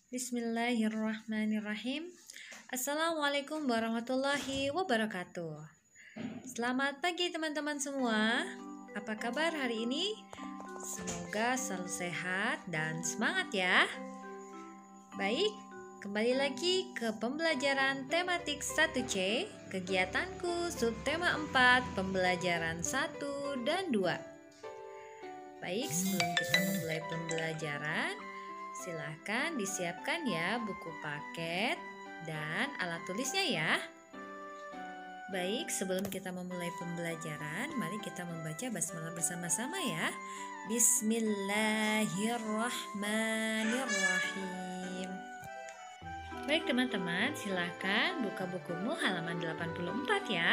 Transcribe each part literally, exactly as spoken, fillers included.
Bismillahirrahmanirrahim. Assalamualaikum warahmatullahi wabarakatuh. Selamat pagi teman-teman semua. Apa kabar hari ini? Semoga selalu sehat dan semangat ya. Baik, kembali lagi ke pembelajaran tematik satu C, kegiatanku subtema empat, pembelajaran satu dan dua. Baik, sebelum kita memulai pembelajaran, silahkan disiapkan ya buku paket dan alat tulisnya ya. Baik, sebelum kita memulai pembelajaran, mari kita membaca basmalah bersama-sama ya. Bismillahirrahmanirrahim. Baik teman-teman, silahkan buka bukumu halaman delapan puluh empat ya.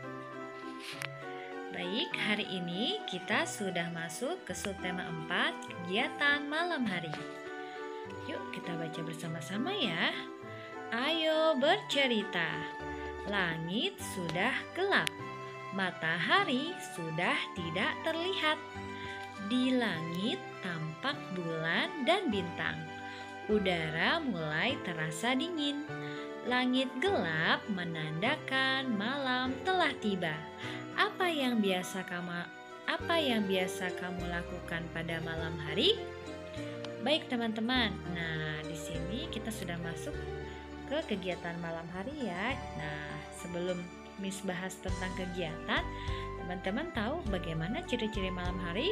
Baik, hari ini kita sudah masuk ke subtema empat, kegiatan malam hari. Yuk kita baca bersama-sama ya. Ayo bercerita. Langit sudah gelap, matahari sudah tidak terlihat. Di langit tampak bulan dan bintang. Udara mulai terasa dingin. Langit gelap menandakan malam telah tiba. Apa yang biasa kamu apa yang biasa kamu lakukan pada malam hari? Baik teman-teman, nah di sini kita sudah masuk ke kegiatan malam hari ya. Nah sebelum Miss bahas tentang kegiatan, teman-teman tahu bagaimana ciri-ciri malam hari?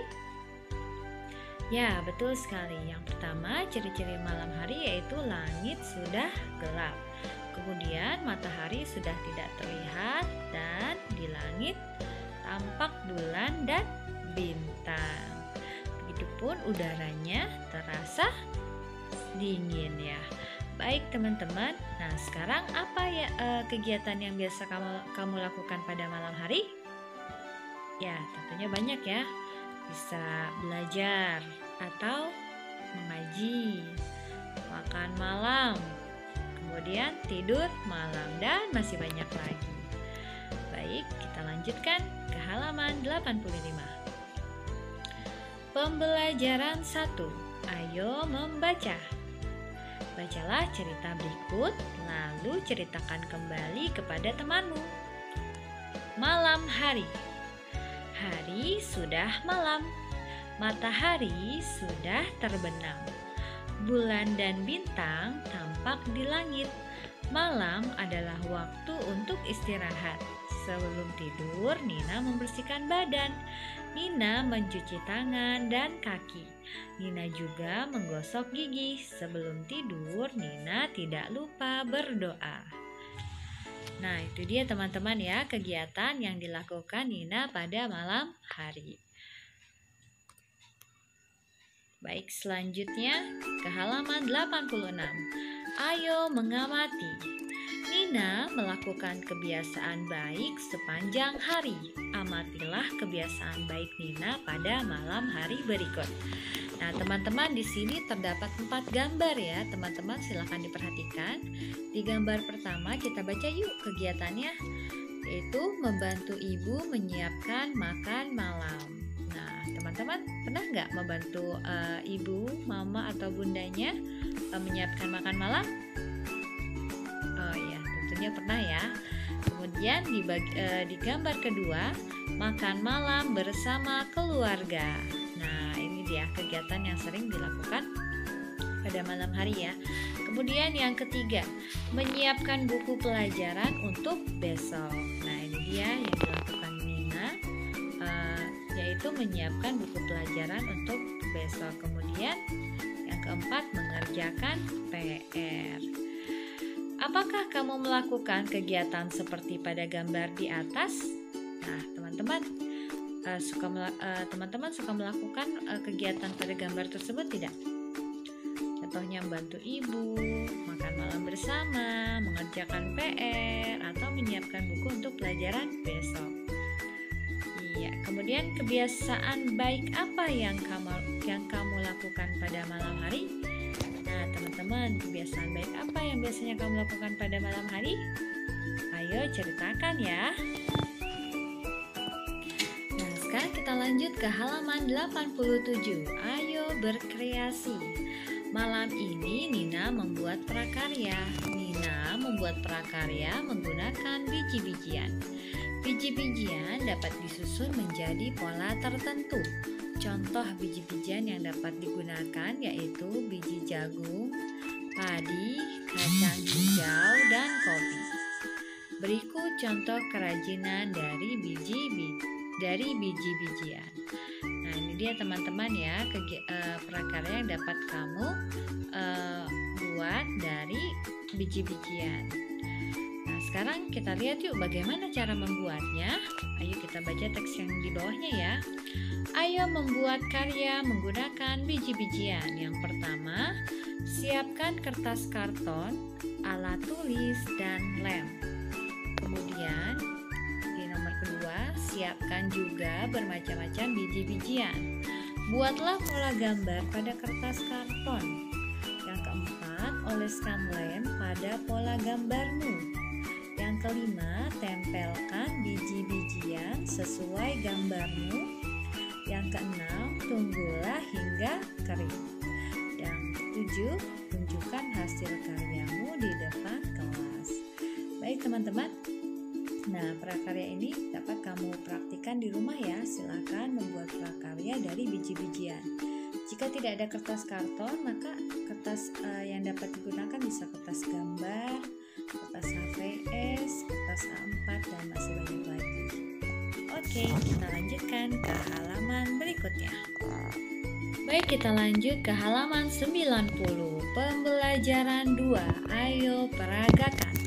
Ya betul sekali. Yang pertama ciri-ciri malam hari yaitu langit sudah gelap. Kemudian matahari sudah tidak terlihat dan di langit tampak bulan dan bintang. Begitupun udaranya terasa dingin ya. Baik teman-teman, nah sekarang apa ya eh, kegiatan yang biasa kamu kamu lakukan pada malam hari? Ya tentunya banyak ya. Bisa belajar atau mengaji, makan malam, kemudian tidur malam dan masih banyak lagi. Baik, kita lanjutkan ke halaman delapan puluh lima. Pembelajaran satu. Ayo membaca. Bacalah cerita berikut, lalu ceritakan kembali kepada temanmu. Malam hari. Hari sudah malam. Matahari sudah terbenam. Bulan dan bintang tampak di langit. Malam adalah waktu untuk istirahat. Sebelum tidur, Nina membersihkan badan. Nina mencuci tangan dan kaki. Nina juga menggosok gigi. Sebelum tidur, Nina tidak lupa berdoa. Nah, itu dia teman-teman ya, kegiatan yang dilakukan Nina pada malam hari. Baik, selanjutnya ke halaman delapan puluh enam. Ayo mengamati. Nina melakukan kebiasaan baik sepanjang hari. Amatilah kebiasaan baik Nina pada malam hari berikut. Nah, teman-teman di sini terdapat empat gambar ya. Teman-teman silahkan diperhatikan. Di gambar pertama kita baca yuk kegiatannya, yaitu membantu ibu menyiapkan makan malam. Nah, teman-teman pernah nggak membantu uh, ibu, mama atau bundanya uh, menyiapkan makan malam? Oh iya, tentunya pernah ya. Kemudian di, bagi, uh, di gambar kedua, makan malam bersama keluarga. Nah, ini dia kegiatan yang sering dilakukan pada malam hari ya. Kemudian yang ketiga, menyiapkan buku pelajaran untuk besok. Nah, ini dia yang dilakukan Nina, uh, yaitu menyiapkan buku pelajaran untuk besok. Kemudian yang keempat, mengerjakan P R. Apakah kamu melakukan kegiatan seperti pada gambar di atas? Nah, teman-teman uh, suka uh, teman-teman suka melakukan uh, kegiatan pada gambar tersebut tidak? Contohnya membantu ibu, makan malam bersama, mengerjakan P R, atau menyiapkan buku untuk pelajaran besok. Iya, kemudian kebiasaan baik apa yang kamu yang kamu lakukan pada malam hari? Nah, teman-teman, kebiasaan baik apa yang biasanya kamu lakukan pada malam hari? Ayo ceritakan ya. Nah, sekarang kita lanjut ke halaman delapan puluh tujuh. Ayo berkreasi. Malam ini Nina membuat prakarya. Nina membuat prakarya menggunakan biji-bijian. Biji-bijian dapat disusun menjadi pola tertentu. Contoh biji-bijian yang dapat digunakan yaitu biji jagung, padi, kacang hijau, dan kopi. Berikut contoh kerajinan dari biji dari biji-bijian. Nah, ini dia teman-teman ya, kegi- uh, prakarya yang dapat kamu uh, buat dari biji-bijian. Nah, sekarang kita lihat yuk bagaimana cara membuatnya. Ayo kita baca teks yang di bawahnya ya. Ayo membuat karya menggunakan biji-bijian. Yang pertama, siapkan kertas karton, alat tulis, dan lem. Kemudian di nomor kedua, siapkan juga bermacam-macam biji-bijian. Buatlah pola gambar pada kertas karton. Yang keempat, oleskan lem pada pola gambarmu. Yang kelima, tempelkan biji-bijian sesuai gambarmu. Yang keenam, tunggulah hingga kering. Yang ketujuh, tunjukkan hasil karyamu di depan kelas. Baik teman-teman, nah prakarya ini dapat kamu praktikkan di rumah ya. Silakan membuat prakarya dari biji-bijian. Jika tidak ada kertas karton, maka kertas uh, yang dapat digunakan bisa kertas gambar, kertas H V S, kertas A empat, dan masih banyak lagi. Oke, kita lanjutkan ke halaman berikutnya. Baik, kita lanjut ke halaman sembilan puluh. Pembelajaran dua. Ayo peragakan.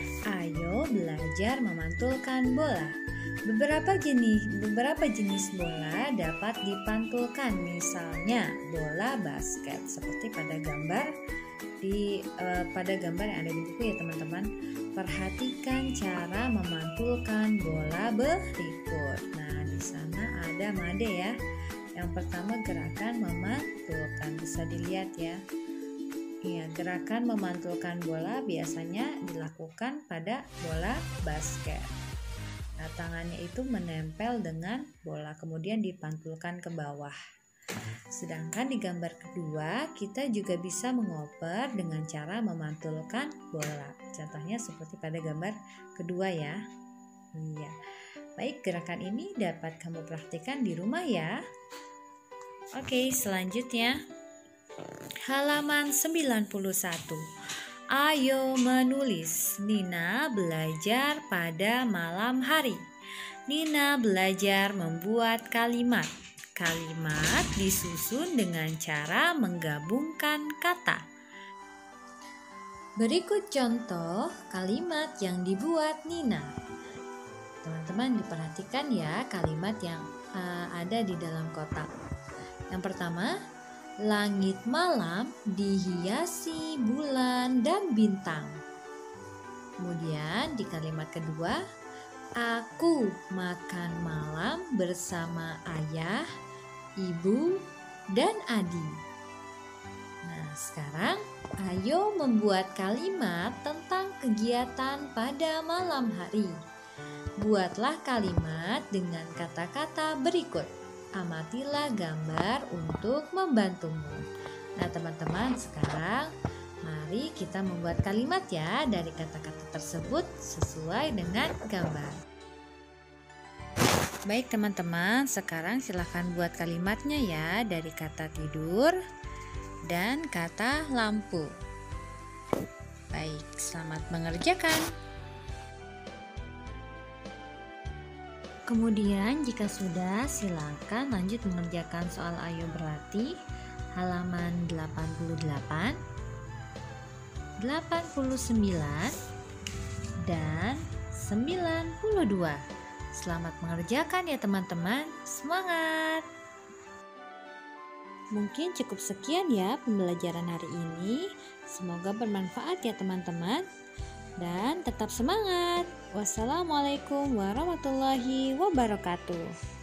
Ayo belajar memantulkan bola. Beberapa jenis beberapa jenis bola dapat dipantulkan, misalnya bola basket seperti pada gambar di uh, pada gambar yang ada di buku ya teman-teman. Perhatikan cara memantulkan bola berikut. Nah, di sana ada made ya. Yang pertama gerakan memantulkan, bisa dilihat ya. Ya, gerakan memantulkan bola biasanya dilakukan pada bola basket. Nah, tangannya itu menempel dengan bola, kemudian dipantulkan ke bawah. Sedangkan di gambar kedua, kita juga bisa mengoper dengan cara memantulkan bola. Contohnya seperti pada gambar kedua ya. Iya. Baik, gerakan ini dapat kamu praktikkan di rumah ya. Oke, selanjutnya halaman sembilan puluh satu. Ayo menulis. Nina belajar pada malam hari. Nina belajar membuat kalimat. Kalimat disusun dengan cara menggabungkan kata. Berikut contoh kalimat yang dibuat Nina. Teman-teman diperhatikan ya kalimat yang uh, ada di dalam kotak. Yang pertama, langit malam dihiasi bulan dan bintang. Kemudian di kalimat kedua, aku makan malam bersama ayah, ibu, dan adik. Nah, sekarang ayo membuat kalimat tentang kegiatan pada malam hari. Buatlah kalimat dengan kata-kata berikut. Amatilah gambar untuk membantumu. Nah, teman-teman, sekarang mari kita membuat kalimat ya dari kata-kata tersebut sesuai dengan gambar. Baik teman-teman, sekarang silahkan buat kalimatnya ya dari kata tidur dan kata lampu. Baik, selamat mengerjakan. Kemudian jika sudah, silakan lanjut mengerjakan soal ayo berlatih halaman delapan puluh delapan, delapan puluh sembilan, dan sembilan puluh dua. Selamat mengerjakan ya teman-teman, semangat! Mungkin cukup sekian ya pembelajaran hari ini. Semoga bermanfaat ya teman-teman. Dan tetap semangat. Wassalamualaikum warahmatullahi wabarakatuh.